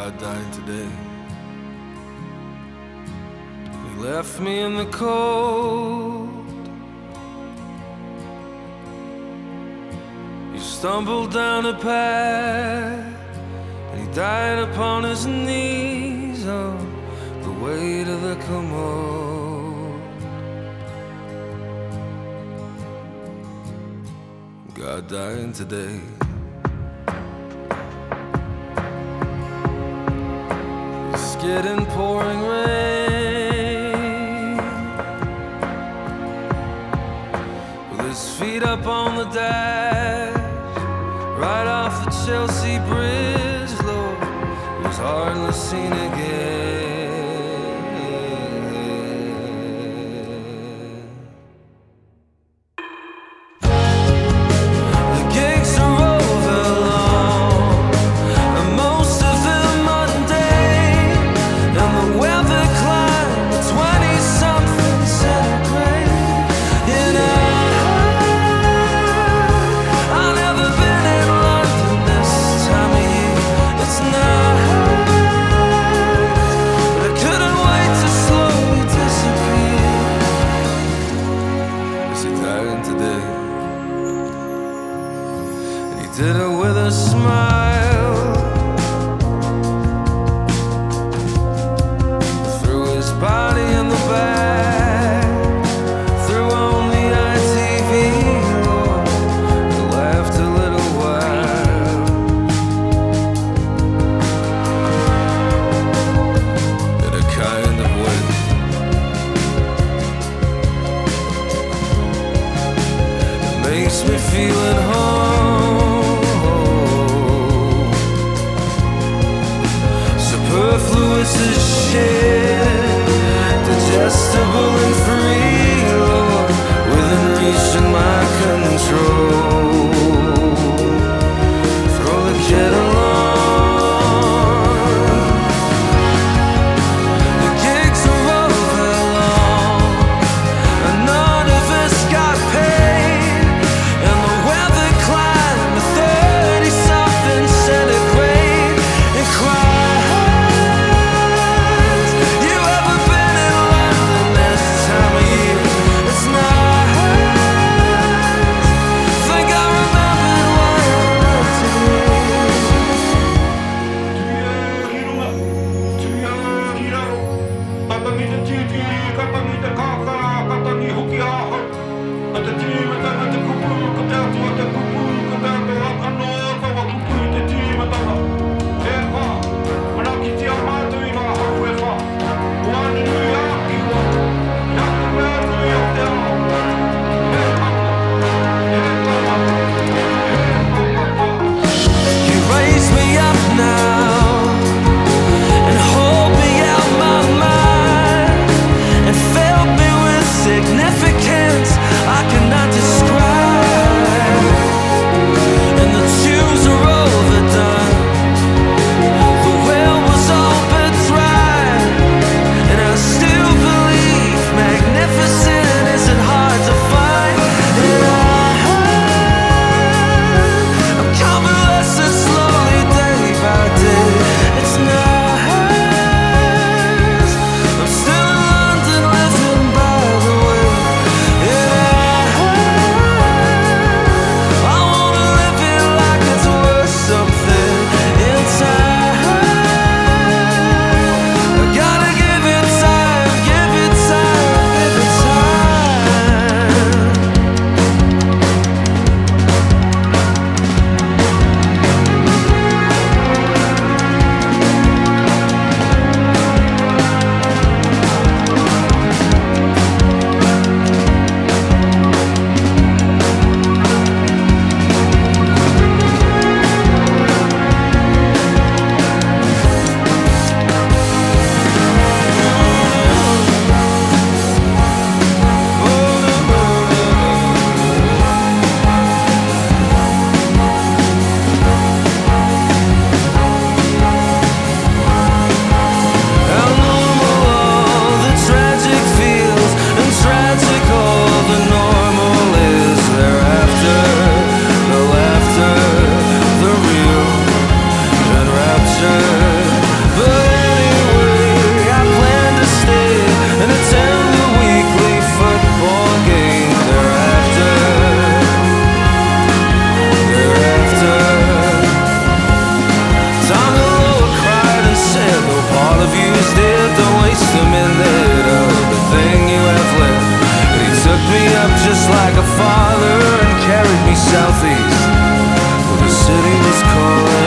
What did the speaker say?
God died today. He left me in the cold. He stumbled down a path, and he died upon his knees on the way to the commode. God died today. It's getting pouring rain, with his feet up on the dash, right off the Chelsea Bridge, Lord, it was hardly seen again. The gigs are over long, and most of them mundane, and the weather climbed to 20-something centigrade. You know, I've never been in London this time of year. It's nice, but I couldn't wait to slowly disappear. 'Cause he died today, and he did it with a smile. Threw his body in the bag, threw on the ITV, Lord, and laughed a little while. In a kind of way, it makes me feel at home, superfluous as shit, digestible and free, Lord, within reach of my control. Throw the kettle on. The gigs are over long, and none of us got paid, and the weather climbed to 30-something centigrade. And cries, you ever been in London this time father and carried me southeast, where the city was calling.